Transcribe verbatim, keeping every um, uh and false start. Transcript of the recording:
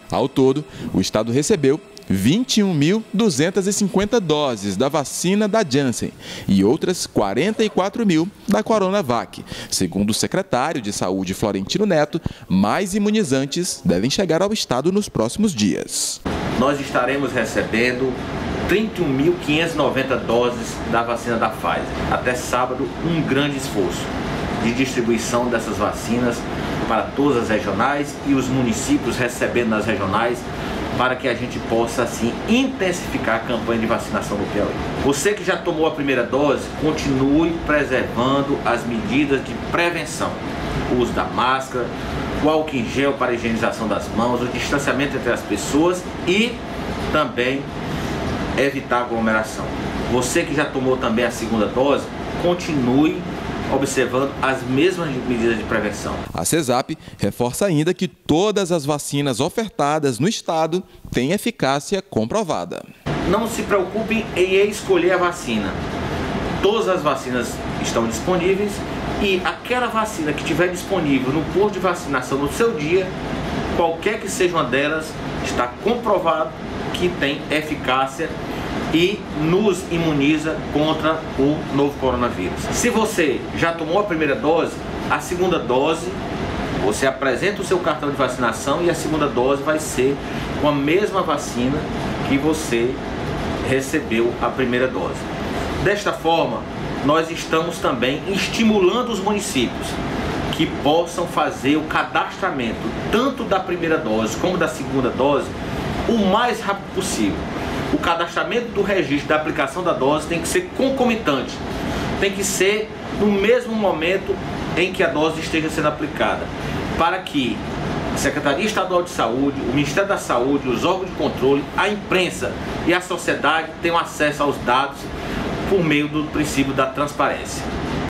Ao todo, o estado recebeu vinte e um mil duzentas e cinquenta doses da vacina da Janssen e outras quarenta e quatro mil da Coronavac. Segundo o secretário de Saúde, Florentino Neto, mais imunizantes devem chegar ao estado nos próximos dias. Nós estaremos recebendo trinta e um mil quinhentas e noventa doses da vacina da Pfizer. Até sábado, um grande esforço de distribuição dessas vacinas para todas as regionais e os municípios recebendo nas regionais, para que a gente possa, assim, intensificar a campanha de vacinação no Piauí. Você que já tomou a primeira dose, continue preservando as medidas de prevenção. O uso da máscara, o álcool em gel para a higienização das mãos, o distanciamento entre as pessoas e também evitar aglomeração. Você que já tomou também a segunda dose, continue observando as mesmas medidas de prevenção. A CESAP reforça ainda que todas as vacinas ofertadas no estado têm eficácia comprovada. Não se preocupem em escolher a vacina. Todas as vacinas estão disponíveis e aquela vacina que estiver disponível no posto de vacinação no seu dia, qualquer que seja uma delas, está comprovado que tem eficácia e nos imuniza contra o novo coronavírus. Se você já tomou a primeira dose, a segunda dose, você apresenta o seu cartão de vacinação e a segunda dose vai ser com a mesma vacina que você recebeu a primeira dose. Desta forma, nós estamos também estimulando os municípios que possam fazer o cadastramento tanto da primeira dose como da segunda dose o mais rápido possível. O cadastramento do registro da aplicação da dose tem que ser concomitante, tem que ser no mesmo momento em que a dose esteja sendo aplicada, para que a Secretaria Estadual de Saúde, o Ministério da Saúde, os órgãos de controle, a imprensa e a sociedade tenham acesso aos dados por meio do princípio da transparência.